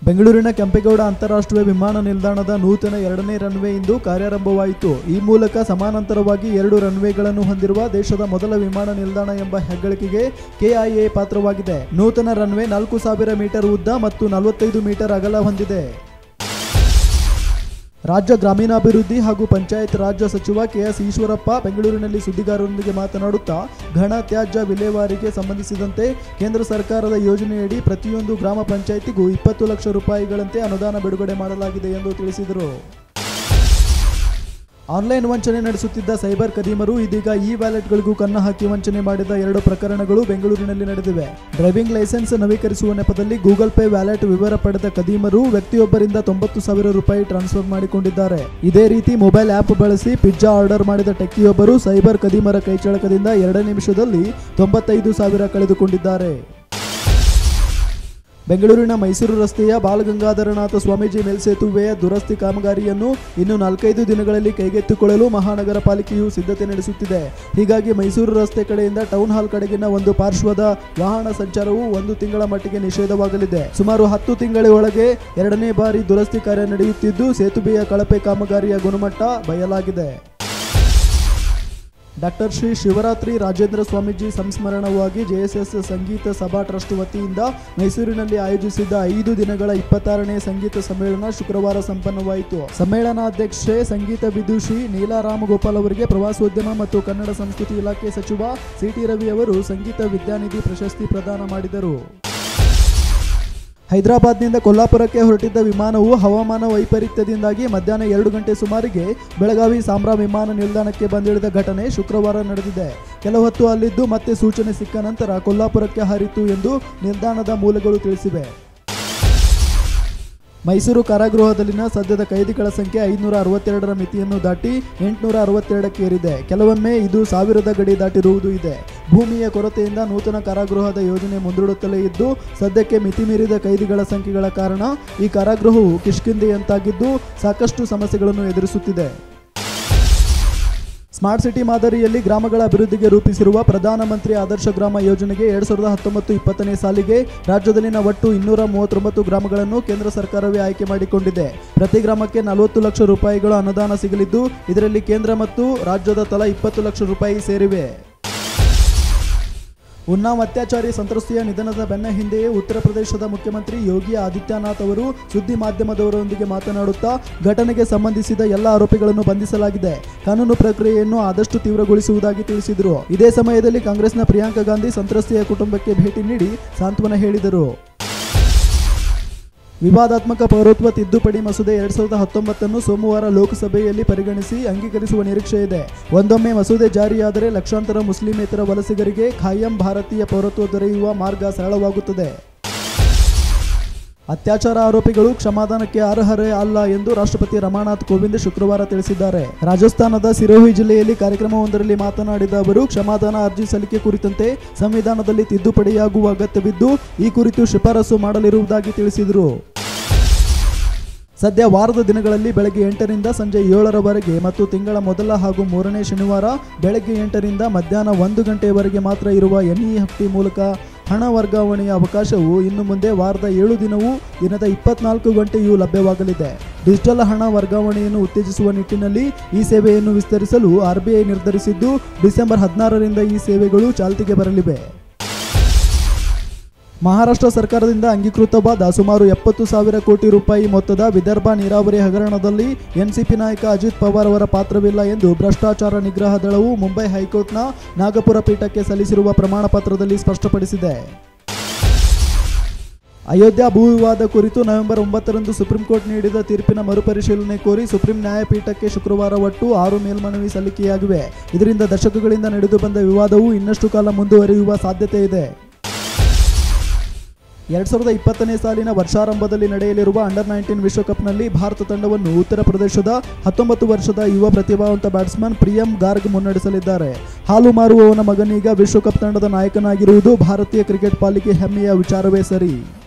ಬೆಂಗಳೂರಿನ ಕೆಂಪೇಗೌಡ ಅಂತಾರಾಷ್ಟ್ರೀಯ ವಿಮಾನ ನಿಲ್ದಾಣದ ನೂತನ 2ನೇ ರನ್ವೇ ಇಂದು ಕಾರ್ಯಾರಂಭವಾಯಿತು. ಈ ಮೂಲಕ ಸಮಾನಾಂತರವಾಗಿ 2 ರನ್ವೇಗಳನ್ನು ಹೊಂದಿರುವ ದೇಶದ ಮೊದಲ ವಿಮಾನ ನಿಲ್ದಾಣ ಎಂಬ ಹೆಗ್ಗಳಿಕೆಗೆ ಕೆಐಎ ಪಾತ್ರವಾಗಿದೆ. ನೂತನ ರನ್ವೇ 4000 ಮೀಟರ್ ಉದ್ದ ಮತ್ತು 45 ಮೀಟರ್ ಅಗಲ ಹೊಂದಿದೆ. ರಾಜ್ಯ ಗ್ರಾಮೀಣಾಭಿವೃದ್ಧಿ ಹಾಗೂ ಪಂಚಾಯತ್ ರಾಜ್ ಸಚಿವ ಕೆಎಸ್ ಈಶ್ವರಪ್ಪ ಬೆಂಗಳೂರಿನಲ್ಲಿ ಸುದ್ದಿಗಾರರೊಂದಿಗೆ ಮಾತನಾಡುತ್ತಾ, ಘನ ತ್ಯಾಜ್ಯ ವಿಲೇವಾರಿಗೆ ಸಂಬಂಧಿಸಿದಂತೆ ಕೇಂದ್ರ ಸರ್ಕಾರದ ಯೋಜನೆಯಡಿ ಪ್ರತಿಯೊಂದು ಗ್ರಾಮ ಪಂಚಾಯಿತಿಗೂ 20 ಲಕ್ಷ ರೂಪಾಯಿಗಳಂತೆ ಅನುದಾನ ಬಿಡುಗಡೆ ಮಾಡಲಾಗಿದೆ ಎಂದು ತಿಳಿಸಿದರು. ಆನ್ಲೈನ್ ವಂಚನೆ ನಡೆಸುತ್ತಿದ್ದ ಸೈಬರ್ ಕದೀಮರು ಇದೀಗ ಇ-ವ್ಯಾಲೆಟ್ಗಳಿಗೂ ಕನ್ನ ಹಾಕಿ ವಂಚನೆ ಮಾಡಿದ 2 ಪ್ರಕರಣಗಳು ಬೆಂಗಳೂರಿನಲ್ಲಿ ನಡೆದಿವೆ. ಡ್ರೈವಿಂಗ್ ಲೈಸೆನ್ಸ್ ನವೀಕರಿಸುವ ನೆಪದಲ್ಲಿ ಗೂಗಲ್ ಪೇ ವ್ಯಾಲೆಟ್ ವಿವರ ಪಡೆದ ಕದೀಮರು ವ್ಯಕ್ತಿಯೊಬ್ಬರಿಂದ 90,000 ರೂಪಾಯಿ ಟ್ರಾನ್ಸ್ಫರ್ ಮಾಡಿಕೊಂಡಿದ್ದಾರೆ. ಇದೇ ರೀತಿ ಮೊಬೈಲ್ ಆ್ಯಪ್ ಬಳಸಿ ಪಿಜ್ಜಾ ಆರ್ಡರ್ ಮಾಡಿದ ಟೆಕ್ಕಿಯೊಬ್ಬರು ಸೈಬರ್ ಕದೀಮರ ಕೈಚಳಕದಿಂದ 2 ನಿಮಿಷದಲ್ಲಿ 95,000 ಕಳೆದುಕೊಂಡಿದ್ದಾರೆ. ಬೆಂಗಳೂರಿನ ಮೈಸೂರು ರಸ್ತೆಯ ಬಾಲಗಂಗಾಧರನಾಥ ಸ್ವಾಮೀಜಿ ಮೇಲ್ಸೇತುವೆಯ ದುರಸ್ತಿ ಕಾಮಗಾರಿಯನ್ನು ಇನ್ನು 4-5 ದಿನಗಳಲ್ಲಿ ಕೈಗೆತ್ತಿಕೊಳ್ಳಲು ಮಹಾನಗರ ಪಾಲಿಕೆಯು ಸಿದ್ಧತೆ ನಡೆಸುತ್ತಿದೆ. ಹೀಗಾಗಿ ಮೈಸೂರು ರಸ್ತೆ ಕಡೆಯಿಂದ ಟೌನ್ ಹಾಲ್ ಕಡೆಗಿನ ಒಂದು ಪಾರ್ಶ್ವದ ವಾಹನ ಸಂಚಾರವು 1 ತಿಂಗಳ ಮಟ್ಟಿಗೆ ನಿಷೇಧವಾಗಲಿದೆ. ಸುಮಾರು 10 ತಿಂಗಳ ಒಳಗೆ 2ನೇ ಬಾರಿ ದುರಸ್ತಿ ಕಾರ್ಯ ನಡೆಯುತ್ತಿದ್ದು, ಸೇತುವೆಯ ಕಳಪೆ ಕಾಮಗಾರಿಯ ಗುಣಮಟ್ಟ ಬಯಲಾಗಿದೆ. ಡಾಕ್ಟರ್ ಶ್ರೀ ಶಿವರಾತ್ರಿ ರಾಜೇಂದ್ರ ಸ್ವಾಮೀಜಿ ಸಂಸ್ಮರಣವಾಗಿ ಜೆಎಸ್ಎಸ್ ಸಂಗೀತ ಸಭಾ ಟ್ರಸ್ಟ್ ವತಿಯಿಂದ ಮೈಸೂರಿನಲ್ಲಿ ಆಯೋಜಿಸಿದ್ದ 5 ದಿನಗಳ 26ನೇ ಸಂಗೀತ ಸಮ್ಮೇಳನ ಶುಕ್ರವಾರ ಸಂಪನ್ನವಾಯಿತು. ಸಮ್ಮೇಳನಾಧ್ಯಕ್ಷೆ ಸಂಗೀತ ವಿದುಷಿ ನೀಲಾ ರಾಮಗೋಪಾಲ್ ಅವರಿಗೆ ಪ್ರವಾಸೋದ್ಯಮ ಮತ್ತು ಕನ್ನಡ ಸಂಸ್ಕೃತಿ ಇಲಾಖೆ ಸಚಿವ ಸಿಟಿ ರವಿ ಅವರು ಸಂಗೀತ ವಿದ್ಯಾನಿಧಿ ಪ್ರಶಸ್ತಿ ಪ್ರದಾನ ಮಾಡಿದರು. ಹೈದರಾಬಾದ್ನಿಂದ ಕೊಲ್ಲಾಪುರಕ್ಕೆ ಹೊರಟಿದ್ದ ವಿಮಾನವು ಹವಾಮಾನ ವೈಪರೀತ್ಯದಿಂದಾಗಿ ಮಧ್ಯಾಹ್ನ 2 ಗಂಟೆ ಸುಮಾರಿಗೆ ಬೆಳಗಾವಿ ಸಾಂಬ್ರಾ ವಿಮಾನ ನಿಲ್ದಾಣಕ್ಕೆ ಬಂದಿಳಿದ ಘಟನೆ ಶುಕ್ರವಾರ ನಡೆದಿದೆ. ಕೆಲ ಹೊತ್ತು ಅಲ್ಲಿದ್ದು ಮತ್ತೆ ಸೂಚನೆ ಸಿಕ್ಕ ನಂತರ ಕೊಲ್ಲಾಪುರಕ್ಕೆ ಹಾರಿತು ಎಂದು ನಿಲ್ದಾಣದ ಮೂಲಗಳು ತಿಳಿಸಿವೆ. ಮೈಸೂರು ಕಾರಾಗೃಹದಲ್ಲಿನ ಸದ್ಯದ ಕೈದಿಗಳ ಸಂಖ್ಯೆ 562ರ ಮಿತಿಯನ್ನು ದಾಟಿ 862ಕ್ಕೆ ಏರಿದೆ. ಕೆಲವೊಮ್ಮೆ ಇದು 1000 ಗಡಿ ದಾಟಿರುವುದು ಇದೆ. ಭೂಮಿಯ ಕೊರತೆಯಿಂದ ನೂತನ ಕಾರಾಗೃಹದ ಯೋಜನೆ ಮುಂದೂಡುತ್ತಲೇ ಇದ್ದು, ಸದ್ಯಕ್ಕೆ ಮಿತಿ ಮೀರಿದ ಕೈದಿಗಳ ಸಂಖ್ಯೆಗಳ ಕಾರಣ ಈ ಕಾರಾಗೃಹವು ಕಿಷ್ಕಿಂಧೆಯಂತಾಗಿದ್ದು ಸಾಕಷ್ಟು ಸಮಸ್ಯೆಗಳನ್ನು ಎದುರಿಸುತ್ತಿದೆ. ಸ್ಮಾರ್ಟ್ ಸಿಟಿ ಮಾದರಿಯಲ್ಲಿ ಗ್ರಾಮಗಳ ಅಭಿವೃದ್ಧಿಗೆ ರೂಪಿಸಿರುವ ಪ್ರಧಾನಮಂತ್ರಿ ಆದರ್ಶ ಗ್ರಾಮ ಯೋಜನೆಗೆ 2019-20ನೇ ಸಾಲಿಗೆ ರಾಜ್ಯದಲ್ಲಿನ ಒಟ್ಟು 239 ಗ್ರಾಮಗಳನ್ನು ಕೇಂದ್ರ ಸರ್ಕಾರವೇ ಆಯ್ಕೆ ಮಾಡಿಕೊಂಡಿದೆ. ಪ್ರತಿ ಗ್ರಾಮಕ್ಕೆ 40 ಲಕ್ಷ ರೂಪಾಯಿಗಳ ಅನುದಾನ ಸಿಗಲಿದ್ದು, ಇದರಲ್ಲಿ ಕೇಂದ್ರ ಮತ್ತು ರಾಜ್ಯದ ತಲಾ 20 ಲಕ್ಷ ರೂಪಾಯಿ ಸೇರಿವೆ. ಉನ್ನಾವ್ ಅತ್ಯಾಚಾರಿ ಸಂತ್ರಸ್ತೆಯ ನಿಧನದ ಬೆನ್ನ ಹಿಂದೆಯೇ ಉತ್ತರ ಪ್ರದೇಶದ ಮುಖ್ಯಮಂತ್ರಿ ಯೋಗಿ ಆದಿತ್ಯನಾಥ್ ಅವರು ಸುದ್ದಿ ಮಾಧ್ಯಮದವರೊಂದಿಗೆ ಮಾತನಾಡುತ್ತಾ, ಘಟನೆಗೆ ಸಂಬಂಧಿಸಿದ ಎಲ್ಲ ಆರೋಪಿಗಳನ್ನು ಬಂಧಿಸಲಾಗಿದೆ. ಕಾನೂನು ಪ್ರಕ್ರಿಯೆಯನ್ನು ಆದಷ್ಟು ತೀವ್ರಗೊಳಿಸುವುದಾಗಿ ತಿಳಿಸಿದರು. ಇದೇ ಸಮಯದಲ್ಲಿ ಕಾಂಗ್ರೆಸ್ನ ಪ್ರಿಯಾಂಕಾ ಗಾಂಧಿ ಸಂತ್ರಸ್ತೆಯ ಕುಟುಂಬಕ್ಕೆ ಭೇಟಿ ನೀಡಿ ಸಾಂತ್ವನ ಹೇಳಿದರು. ವಿವಾದಾತ್ಮಕ ಪೌರತ್ವ ತಿದ್ದುಪಡಿ ಮಸೂದೆ 2019 ಸೋಮವಾರ ಲೋಕಸಭೆಯಲ್ಲಿ ಪರಿಗಣಿಸಿ ಅಂಗೀಕರಿಸುವ ನಿರೀಕ್ಷೆ ಇದೆ. ಒಂದೊಮ್ಮೆ ಮಸೂದೆ ಜಾರಿಯಾದರೆ ಲಕ್ಷಾಂತರ ಮುಸ್ಲಿಮೇತರ ವಲಸಿಗರಿಗೆ ಖಾಯಂ ಭಾರತೀಯ ಪೌರತ್ವ ದೊರೆಯುವ ಮಾರ್ಗ ಸರಳವಾಗುತ್ತದೆ. ಅತ್ಯಾಚಾರ ಆರೋಪಿಗಳು ಕ್ಷಮಾದಾನಕ್ಕೆ ಅರ್ಹರೇ ಅಲ್ಲ ಎಂದು ರಾಷ್ಟ್ರಪತಿ ರಾಮನಾಥ್ ಕೋವಿಂದ್ ಶುಕ್ರವಾರ ತಿಳಿಸಿದ್ದಾರೆ. ರಾಜಸ್ಥಾನದ ಸಿರೋಹಿ ಜಿಲ್ಲೆಯಲ್ಲಿ ಕಾರ್ಯಕ್ರಮವೊಂದರಲ್ಲಿ ಮಾತನಾಡಿದ ಅವರು, ಕ್ಷಮಾದಾನ ಅರ್ಜಿ ಸಲ್ಲಿಕೆ ಕುರಿತಂತೆ ಸಂವಿಧಾನದಲ್ಲಿ ತಿದ್ದುಪಡಿಯಾಗುವ ಅಗತ್ಯವಿದ್ದು, ಈ ಕುರಿತು ಶಿಫಾರಸು ಮಾಡಲಿರುವುದಾಗಿ ತಿಳಿಸಿದರು. ಸದ್ಯ ವಾರದ ದಿನಗಳಲ್ಲಿ ಬೆಳಗ್ಗೆ 8ರಿಂದ ಸಂಜೆ 7ರವರೆಗೆ ಮತ್ತು ತಿಂಗಳ ಮೊದಲ ಹಾಗೂ 3ನೇ ಶನಿವಾರ ಬೆಳಗ್ಗೆ 8ರಿಂದ ಮಧ್ಯಾಹ್ನ 1 ಗಂಟೆಯವರೆಗೆ ಮಾತ್ರ ಇರುವ ಎನ್ಇಎಫ್ಟಿ ಮೂಲಕ ಹಣ ವರ್ಗಾವಣೆಯ ಅವಕಾಶವು ಇನ್ನು ಮುಂದೆ ವಾರದ 7 ದಿನವೂ ದಿನದ 24 ಗಂಟೆಯೂ ಲಭ್ಯವಾಗಲಿದೆ. ಡಿಜಿಟಲ್ ಹಣ ವರ್ಗಾವಣೆಯನ್ನು ಉತ್ತೇಜಿಸುವ ನಿಟ್ಟಿನಲ್ಲಿ ಈ ಸೇವೆಯನ್ನು ವಿಸ್ತರಿಸಲು ಆರ್ಬಿಐ ನಿರ್ಧರಿಸಿದ್ದು, ಡಿಸೆಂಬರ್ 16ರಿಂದ ಈ ಸೇವೆಗಳು ಚಾಲ್ತಿಗೆ ಬರಲಿವೆ. ಮಹಾರಾಷ್ಟ್ರ ಸರ್ಕಾರದಿಂದ ಅಂಗೀಕೃತವಾದ ಸುಮಾರು 70,000 ಕೋಟಿ ರೂಪಾಯಿ ಮೊತ್ತದ ವಿದರ್ಭ ನೀರಾವರಿ ಹಗರಣದಲ್ಲಿ ಎನ್ಸಿಪಿ ನಾಯಕ ಅಜಿತ್ ಪವಾರ್ ಅವರ ಪಾತ್ರವಿಲ್ಲ ಎಂದು ಭ್ರಷ್ಟಾಚಾರ ನಿಗ್ರಹ ದಳವು ಮುಂಬೈ ಹೈಕೋರ್ಟ್ನ ನಾಗಪುರ ಪೀಠಕ್ಕೆ ಸಲ್ಲಿಸಿರುವ ಪ್ರಮಾಣ ಪತ್ರದಲ್ಲಿ ಸ್ಪಷ್ಟಪಡಿಸಿದೆ. ಅಯೋಧ್ಯ ಭೂ ವಿವಾದ ಕುರಿತು ನವೆಂಬರ್ 9ರಂದು ಸುಪ್ರೀಂ ಕೋರ್ಟ್ ನೀಡಿದ ತೀರ್ಪಿನ ಮರುಪರಿಶೀಲನೆ ಕೋರಿ ಸುಪ್ರೀಂ ನ್ಯಾಯಪೀಠಕ್ಕೆ ಶುಕ್ರವಾರ ಒಟ್ಟು 6 ಮೇಲ್ಮನವಿ ಸಲ್ಲಿಕೆಯಾಗಿವೆ. ಇದರಿಂದ ದಶಕಗಳಿಂದ ನಡೆದು ಬಂದ ವಿವಾದವು ಇನ್ನಷ್ಟು ಕಾಲ ಮುಂದುವರಿಯುವ ಸಾಧ್ಯತೆ ಇದೆ. 2020ನೇ ಸಾಲಿನ ವರ್ಷಾರಂಭದಲ್ಲಿ ನಡೆಯಲಿರುವ ಅಂಡರ್-19 ವಿಶ್ವಕಪ್ನಲ್ಲಿ ಭಾರತ ತಂಡವನ್ನು ಉತ್ತರ ಪ್ರದೇಶದ 19 ವರ್ಷದ ಯುವ ಪ್ರತಿಭಾವಂತ ಬ್ಯಾಟ್ಸ್ಮನ್ ಪ್ರಿಯಂ ಗಾರ್ಗ್ ಮುನ್ನಡೆಸಲಿದ್ದಾರೆ. ಹಾಲು ಮಾರುವವನ ಮಗನೀಗ ವಿಶ್ವಕಪ್ ತಂಡದ ನಾಯಕನಾಗಿರುವುದು ಭಾರತೀಯ ಕ್ರಿಕೆಟ್ ಪಾಲಿಗೆ ಹೆಮ್ಮೆಯ ವಿಚಾರವೇ ಸರಿ.